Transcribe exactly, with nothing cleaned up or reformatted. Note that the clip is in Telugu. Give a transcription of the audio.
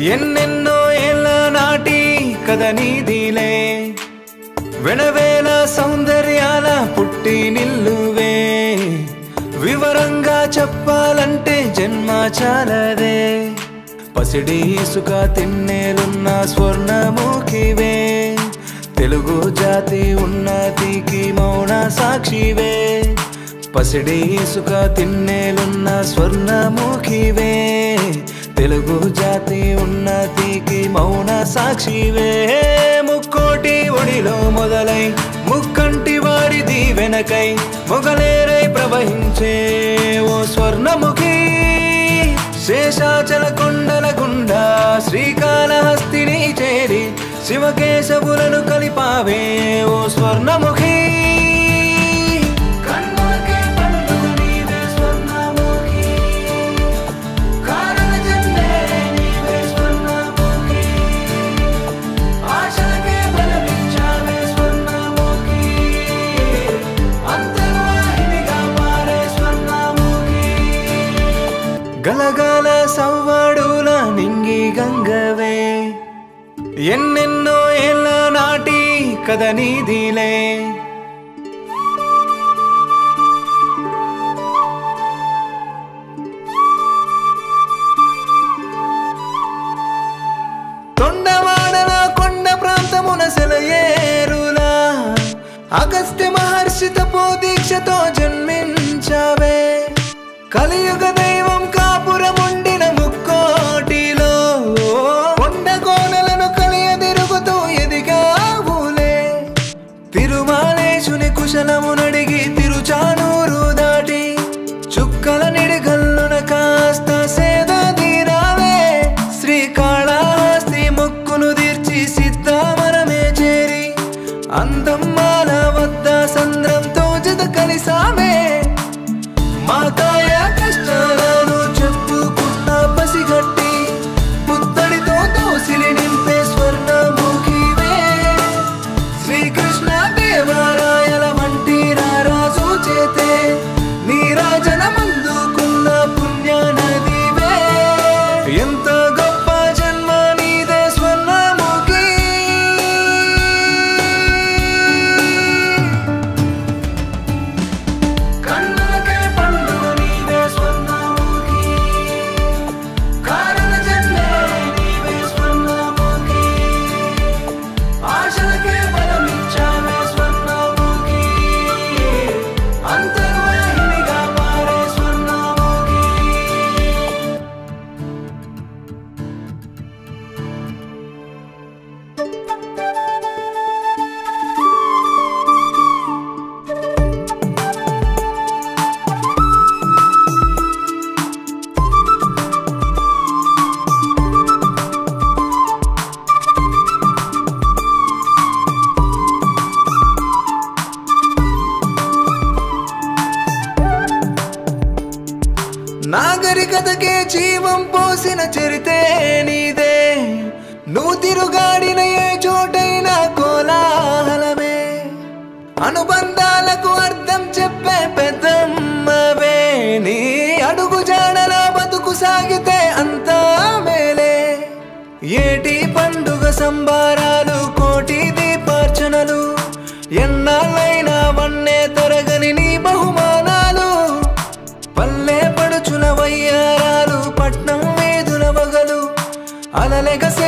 ఎన్నెన్నో ఏళ్ళ నాటి కథ నీదిలే, వెనవేల సౌందర్యాల పుట్టి నిల్లువే. వివరంగా చెప్పాలంటే జన్మ చాలదే, పసిడి ఇసుక తిన్నేలున్న స్వర్ణముఖివే. తెలుగు జాతి ఉన్నతికి మౌన సాక్షివే, పసిడి ఇసుక తిన్నేలున్న స్వర్ణముఖివే. తెలుగు జాతి ఉన్నతికి మౌన సాక్షివే. ముక్కోటి ఒడిలో మొదలై ముక్కంటి వారిది వెనకై మొగలేరై ప్రవహించే ఓ స్వర్ణముఖి. శేషాచల కొండల గుండా శ్రీకాళహస్తిని చేరి శివకేశవులను కలిపావే ఓ స్వర్ణముఖి. గలగల సవ్వడుల నింగి గంగవే, ఎన్నెన్నో ఏళ్ళ నాటి కథ నీదిలే. తొండవాడల కొండ ప్రాంతమున సెలయేరులా అగస్త్య మహర్షి తపోదీక్షతో జన్మించవే. కలియుగ దైవం కాపురముండిన ముక్కోటిలో కొండ కోనలను కలియదిరుగుతూ ఎదిగావులే. తిరుమాలేశుని కుశలమునడిగి తిరుచానూరు దాటి చుక్కల నిడిగల్లున కాస్త సేద తీరావే. శ్రీకాళహస్తి మొక్కును తీర్చి సిద్ధామరమే చేరి అందమ్మాల వద్ద సంద్రంతో జత కలిసామే. మా కాయ కష్టాలను చెప్పుకున్న పసిగట్టి పుత్తడితో దోసిలి నింపే స్వర్ణముఖివే. శ్రీకృష్ణ దేవరాయల వంటి రారాజు చేతే నీరాజన మందుకున్న పుణ్య నదివే. ఎంత గొప్ప జన్మ నీదే స్వర్ణముఖి. నాగరికతకే జీవం పోసిన చరితే నీదే, నువ్వు తిరుగాడిన ఏ చోటైనా కోలాహలమే. అనుబంధాలకు అర్థం చెప్పే పెద్దమ్మవే, నీ అడుగు జాడలో బతుకు సాగితే అంతా మేలే. ఏటి పండుగ సంబారాలు కోటి దీపార్చనలు, ఎన్నాళ్ళైనా వన్నే తరగని నీ బహుమానాలు. పల్లె పడుచుల వయ్యారాలు పట్నం వేదుల వగలు అలలెగసే